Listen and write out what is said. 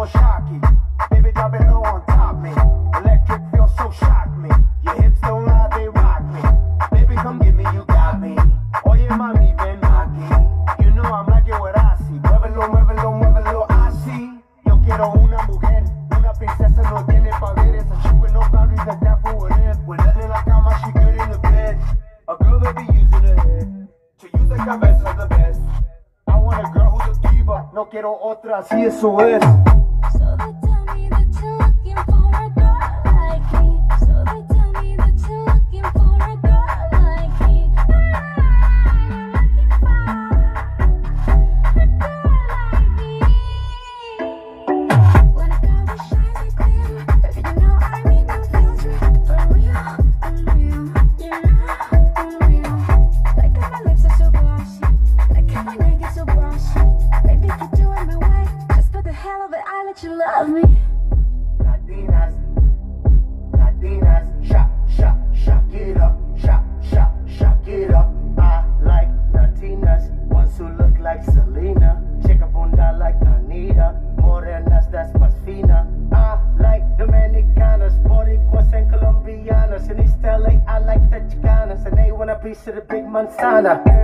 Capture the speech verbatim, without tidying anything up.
feel shocky. Baby, drop it low on top me. Electric feel so shock me. Your hips don't lie, they rock me. Baby, come get me, you got me. Oye, mami, ven aquí. You know I'm liking what I see. Muévelo, muévelo, muévelo, así. Yo quiero una mujer, una princesa, no tiene poderes. A chick with no boundaries, that's that for what it is. With nothing in la cama, she good in the bed. A girl that be using her head to use the cabeza the best. I want a girl who's a diva, no quiero otra, así eso es. So they tell me that you're looking for a girl like me. So they tell me that you're looking for a girl like me. Ah, you're looking for a girl like me. When a girl that shines like glitter, baby, you know I need no filter. For real, I'm real, you know I'm real. Like how my lips are so glossy, like how my neck is so brushy. Baby, if you do it my way, just for the hell of it, I let you love me. Latinas, Latinas, shock, shock, shock it up, shock, shock, shock it up. I like Latinas, ones who look like Selena, shake a bunda like Anita, morenas, that's más fina. I like Dominicanas, Boricuas and Colombianas, in East L A I like the Chicanas, and they want a piece of the big manzana.